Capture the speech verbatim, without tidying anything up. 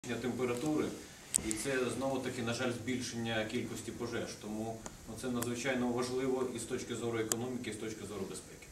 Температури, і це знову-таки, на жаль, збільшення кількості пожеж. Тому ну, це надзвичайно важливо і з точки зору економіки, і з точки зору безпеки.